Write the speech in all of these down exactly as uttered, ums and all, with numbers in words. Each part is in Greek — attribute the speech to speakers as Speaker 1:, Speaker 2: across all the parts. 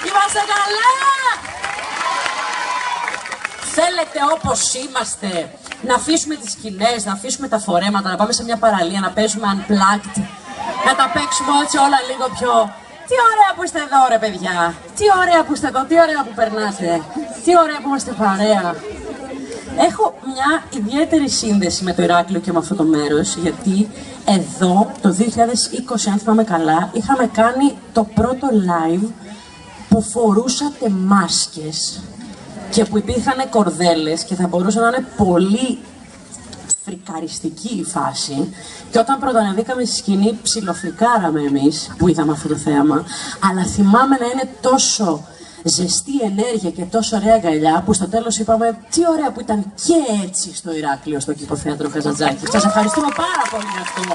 Speaker 1: Είμαστε καλά! Θέλετε όπως είμαστε να αφήσουμε τις σκηνές, να αφήσουμε τα φορέματα, να πάμε σε μια παραλία, να παίζουμε unplugged, να τα παίξουμε έτσι όλα λίγο πιο... Τι ωραία που είστε εδώ ρε παιδιά, τι ωραία που είστε εδώ, τι ωραία που περνάτε, τι ωραία που είμαστε παρέα. Έχω μια ιδιαίτερη σύνδεση με το Ηράκλειο και με αυτό το μέρος, γιατί εδώ το δύο χιλιάδες είκοσι, αν θυμάμαι καλά, είχαμε κάνει το πρώτο live που φορούσατε μάσκες και που υπήρχαν κορδέλες και θα μπορούσε να είναι πολύ φρικαριστική η φάση. Και όταν πρωτοανεβήκαμε στη σκηνή, ψιλοφρικάραμε εμείς που είδαμε αυτό το θέαμα, αλλά θυμάμαι να είναι τόσο ζεστή ενέργεια και τόσο ωραία αγκαλιά που στο τέλος είπαμε τι ωραία που ήταν και έτσι στο Ηράκλειο, στο Κηποθέατρο Καζαντζάκη. Σας ευχαριστούμε πάρα πολύ για αυτό.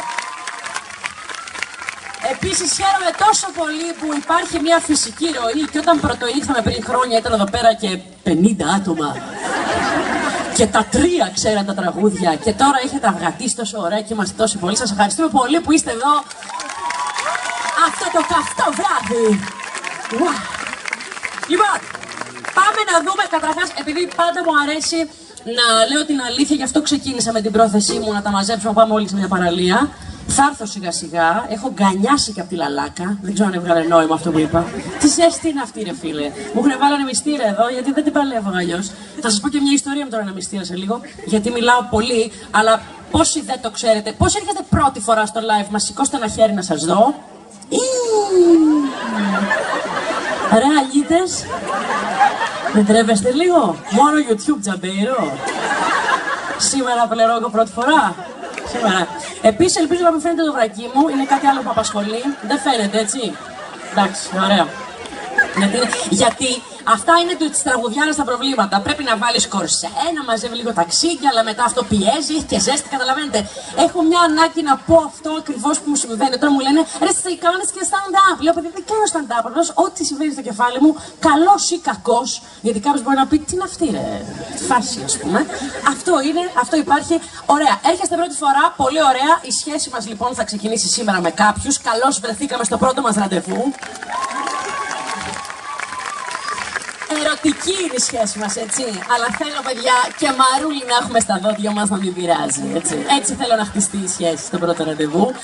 Speaker 1: Επίσης χαίρομαι τόσο πολύ που υπάρχει μια φυσική ροή και όταν πρωτοήρθαμε πριν χρόνια ήταν εδώ πέρα και πενήντα άτομα και τα τρία ξέραν τα τραγούδια και τώρα έχετε αυγατήσει τόσο ωραία και είμαστε τόσο πολύ. Σας ευχαριστούμε πολύ που είστε εδώ αυτό το καυτό βράδυ. Λοιπόν, πάμε να δούμε καταρχάς, επειδή πάντα μου αρέσει να λέω την αλήθεια, γι' αυτό ξεκίνησα με την πρόθεσή μου να τα μαζέψουμε, να πάμε όλοι σε μια παραλία. Θα έρθω σιγά σιγά, έχω γκανιάσει και από τη λαλάκα, δεν ξέρω αν έβγαλε νόημα αυτό που είπα. Τι ζέστη είναι αυτή ρε φίλε, μου έχουν βάλει ανεμιστήρα εδώ γιατί δεν την παλεύω αλλιώς. Θα σας πω και μια ιστορία με τον ανεμιστήρα σε λίγο, γιατί μιλάω πολύ, αλλά πόσοι δεν το ξέρετε, πόσοι έρχεστε πρώτη φορά στο live μας, σηκώστε ένα χέρι να σας δω. Ρε αλήτες, δεν τρέπεστε λίγο, μόνο YouTube τζαμπέιρο. Σήμερα πληρώνω πρώτη φορά. Σήμερα. Επίσης, ελπίζω να μην φαίνεται το βρακί μου, είναι κάτι άλλο που απασχολεί. Δεν φαίνεται, έτσι. Εντάξει, ωραία. Γιατί, γιατί αυτά είναι της τραγουδιάνας τα προβλήματα. Πρέπει να βάλεις κορσέ, να μαζεύει λίγο ταξίδια, αλλά μετά αυτό πιέζει και ζέστη, καταλαβαίνετε. Έχω μια ανάγκη να πω αυτό ακριβώς που μου συμβαίνει. Τώρα μου λένε ρε, εσύ κάνεις και stand-up. Λέω, παιδί, δεν κάνω stand-up. Απλώς ό,τι συμβαίνει στο κεφάλι μου, καλός ή κακός, γιατί κάποιος μπορεί να πει τι είναι αυτή, ρε, φάση, ας πούμε. Αυτό είναι, αυτό υπάρχει. Ωραία, έρχεστε πρώτη φορά, πολύ ωραία. Η σχέση μας λοιπόν θα ξεκινήσει σήμερα με κάποιους. Καλώς βρεθήκαμε στο πρώτο μας ραντεβού. Ερωτική είναι η σχέση μας, έτσι. Αλλά θέλω, παιδιά, και μαρούλι να έχουμε στα δόντια μας να μην πειράζει, έτσι. Έτσι θέλω να χτιστεί η σχέση στο πρώτο ραντεβού.